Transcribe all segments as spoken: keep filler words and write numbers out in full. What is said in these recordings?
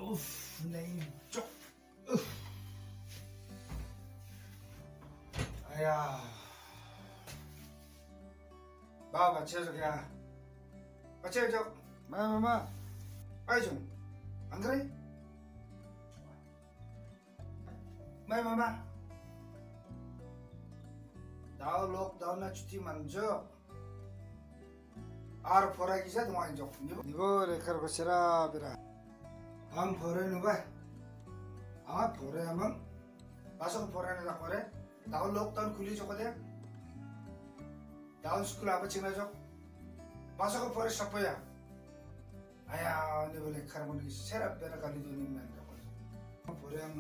Uff, 내 이쪽. Uff. 아야. 마 맞춰줘 그냥. 맞춰줘. 마마마. 아이 좀. 안 그래? 마마마. 나 록다운나 छुट्टी 만져. आर फराय किसा दङ आंजों निबो रेखार बसेरा बेरा आं फराय नुबाय आं फरायामोन बासो फरायनो जाखरे दाउ लकडाउन खुलि जको दे दाउ स्कुल आबो चिना जक बासो फराय सपया आया निबो लेखार मन सेरा बेरा गालि दुनि मान जको फरायां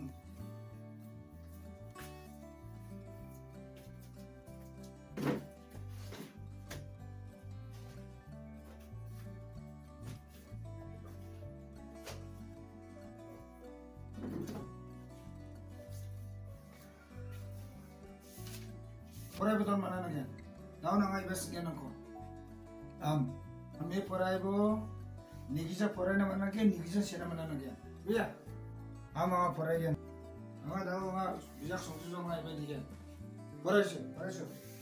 फरायबोदों माना नगे दाउ नाङा इबास गेनखौ आम आमे फरायबो निगिजा फरायनो माना के निगिजा सेना माना नगे बिया आम आमा फरायगोन आमा दाउ आमा बिजाक संसु जं नाय बायदि गेन फरायसो फरायसो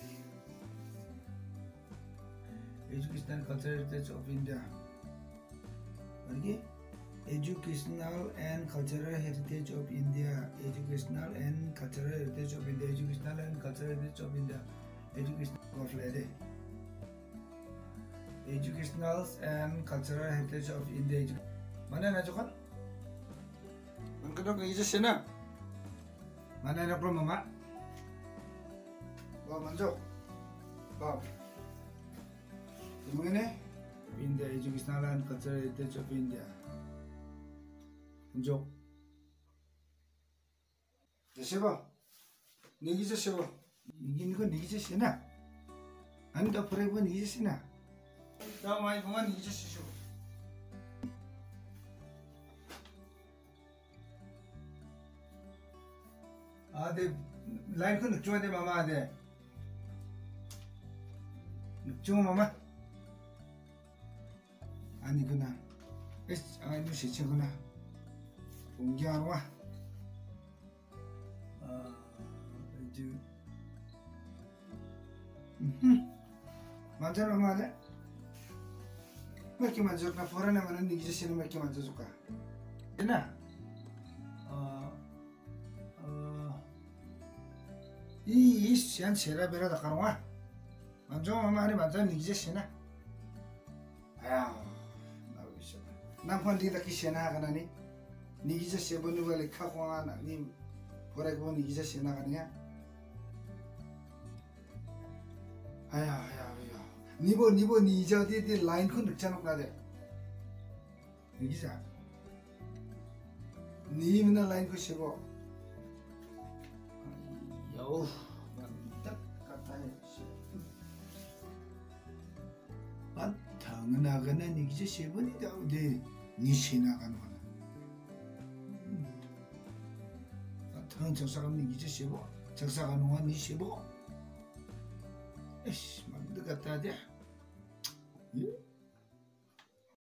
educational culture heritage of India बरगे Educational and Cultural Heritage of India. Educational and Cultural Heritage of India. Educational and Cultural Heritage of India. Educational of Lady. Educational and Cultural Heritage of India. Mana na jokan? Mungkin ini je sana. Mana na problem mama? Bawa manjo. Bawa. Ini India Educational and Cultural Heritage of India. जो जैसे बा निगी जैसे बा निगी निको निगी जैसे ना अन तो परे बा निगी जैसे ना तो माई बा निगी जैसे शो आधे लाइन को नुक्चो दे मामा आधे नुक्चो मामा आनी को ना इस आनी नुसिचे को ना 공개하노아 아 이제 음 만져라 말해 몇 개 만져줄까 보라나면은 네 기자씨는 몇 개 만져줄까 되나 어어이 시안 제라 베라다 가노아 만져 마마리 만져 네 기자씨나 아야 나 위셔 남편 리다 기시나 가나니 니기자 세번을 왜 카고나 니 보라고 니기자 세나가냐 아야 아야 아야 니보 니보 니저 디디 라인 코 늑잖아 나데 니기자 니미나 라인 코 세보 요 만딱 같아요 만 당나가나 니기자 세번이다 네 니 세나가는 거나 응, 적사가 니기자 씹어. 적사가 농아 니 씹어. 에이씨, 막 너같다 돼. 예?